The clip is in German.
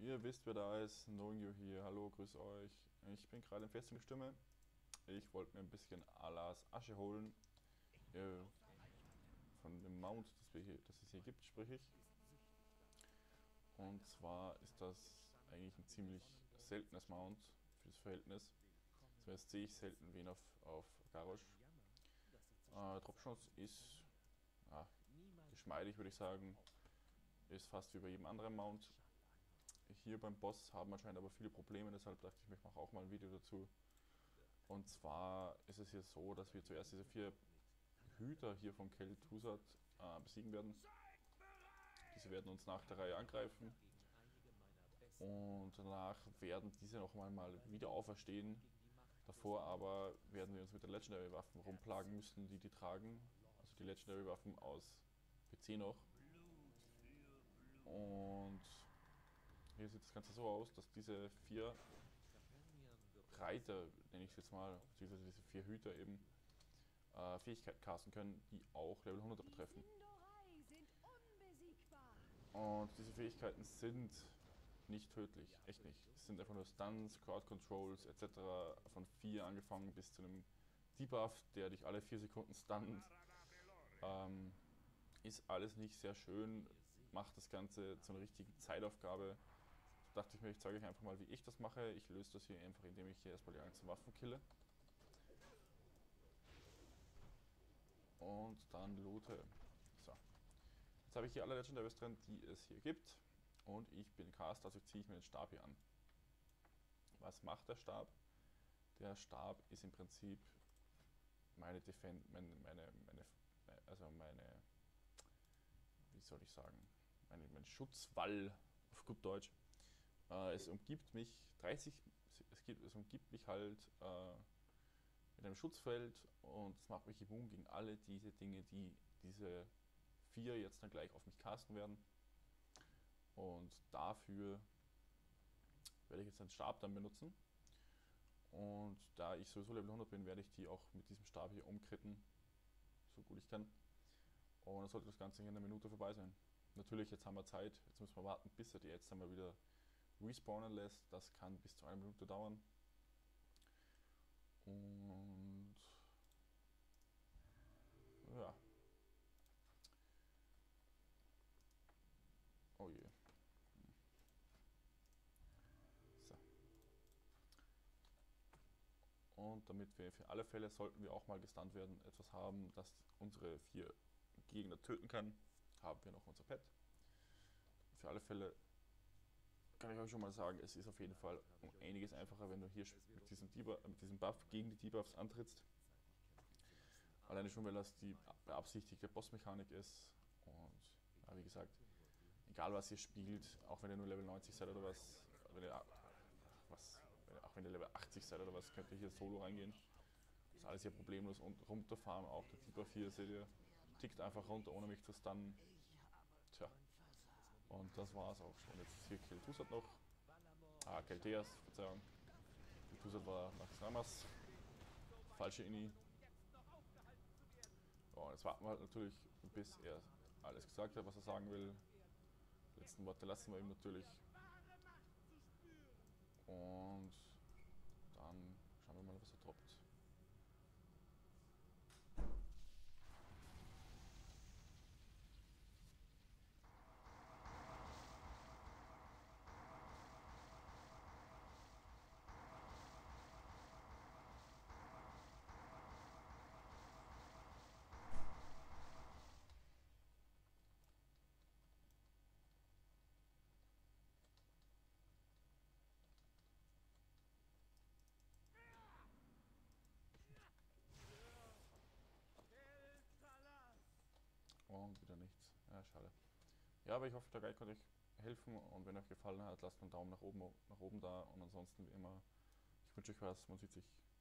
Ihr wisst, wer da ist. Knowing you hier. Hallo, grüß euch. Ich bin gerade in fester Stimme. Ich wollte mir ein bisschen Alas Asche holen. Äh, von dem Mount, das es hier gibt, sprich ich. Und zwar ist das eigentlich ein ziemlich seltenes Mount für das Verhältnis. Zuerst sehe ich selten wen auf Garrosh. Dropchance ist geschmeidig, würde ich sagen. Ist fast wie bei jedem anderen Mount. Hier beim Boss haben anscheinend aber viele Probleme, deshalb dachte ich, ich mache auch mal ein Video dazu. Und zwar ist es hier so, dass wir zuerst diese 4 Hüter hier von Kel'Thuzad besiegen werden. Diese werden uns nach der Reihe angreifen und danach werden diese nochmal mal wieder auferstehen. Davor aber werden wir uns mit den Legendary Waffen rumplagen müssen, die tragen. Also die Legendary Waffen aus PC noch. Und hier sieht das Ganze so aus, dass diese 4 Reiter, nenne ich es jetzt mal, beziehungsweise diese 4 Hüter eben, Fähigkeiten casten können, die auch Level 100 betreffen. Und diese Fähigkeiten sind nicht tödlich, echt nicht. Es sind einfach nur Stuns, Crowd Controls etc. von 4 angefangen bis zu einem Debuff, der dich alle 4 Sekunden stunt. Ist alles nicht sehr schön, macht das Ganze zu einer richtigen Zeitaufgabe. Da dachte ich mir, ich zeige euch einfach mal, wie ich das mache. Ich löse das hier einfach, indem ich hier erstmal die ganzen Waffen kille. Und dann loote. So. Jetzt habe ich hier alle Legendaries drin, die es hier gibt. Und ich bin Caster, also ziehe ich mir den Stab hier an. Was macht der Stab? Der Stab ist im Prinzip meine wie soll ich sagen, mein Schutzwall auf gut Deutsch. Es umgibt mich 30, es umgibt mich halt mit einem Schutzfeld und es macht mich immun gegen alle diese Dinge, die diese 4 jetzt dann gleich auf mich casten werden. Und dafür werde ich jetzt den Stab dann benutzen. Und da ich sowieso Level 100 bin, werde ich die auch mit diesem Stab hier umkritten, so gut ich kann. Und dann sollte das Ganze hier in einer Minute vorbei sein. Natürlich, jetzt haben wir Zeit, jetzt müssen wir warten, bis er die jetzt einmal wieder respawnen lässt. Das kann bis zu einer Minute dauern. Und ja. Oh je. So. Und damit wir für alle Fälle, sollten wir auch mal gestunt werden, etwas haben, das unsere 4 Gegner töten kann, haben wir noch unser Pet. Für alle Fälle kann ich euch schon mal sagen, es ist auf jeden Fall um einiges einfacher, wenn du hier mit diesem Buff gegen die Debuffs antrittst. Alleine schon, weil das die beabsichtigte Bossmechanik ist. Und ja, wie gesagt, egal was ihr spielt, auch wenn ihr nur Level 90 seid oder was, auch wenn ihr Level 80 seid oder was, könnt ihr hier solo reingehen. Das ist alles hier problemlos und runterfahren. Auch der Debuff hier, seht ihr, tickt einfach runter, ohne mich zu stunnen. Tja, und das war's auch schon. Jetzt ist hier Kel'Thuzad noch. Kel'Theas, Verzeihung. Kel'Thuzad war Naxx Ramas. Falsche Inni. Ja, jetzt warten wir halt natürlich, bis er alles gesagt hat, was er sagen will. Die letzten Worte lassen wir ihm natürlich. Und dann schauen wir mal, was er droppt. Und wieder nichts. Ja, schade. Ja, aber ich hoffe, der Guide konnte euch helfen und wenn euch gefallen hat, lasst einen Daumen nach oben da und ansonsten wie immer, ich wünsche euch was, man sieht sich.